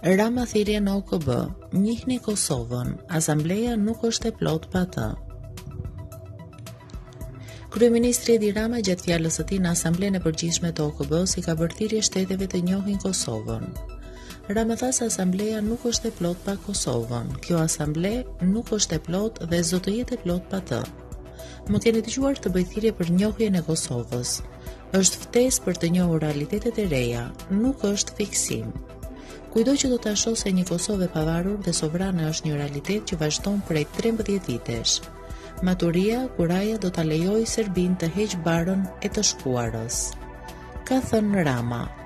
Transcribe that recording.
Rama thirrje në OKB, njihni Kosovën, Asambleja nuk është e plot pa të. Kryeministri Edi Rama gjatë fjalës së tij në Asamblenë e Përgjithshme të OKB-s i ka bërë thirrje shteteve të njohin Kosovën. Rama tha se Asambleja nuk është e plot pa Kosovën. Kjo asamble nuk është e plot dhe s'do të jetë e plot pa të. Më keni dëgjuar të bëj thirrje për njohjen e Kosovës. Është ftesë për të njohur realitetet e reja, nuk është fiksim. Kujdo që do ta shohë se një Kosovë e pavarur dhe sovrane është një realitet që vazhdon prej 13 vitesh. Maturia, kuraja do ta lejojë Serbinë të heqë barën e të shkuarës, ka thënë Rama.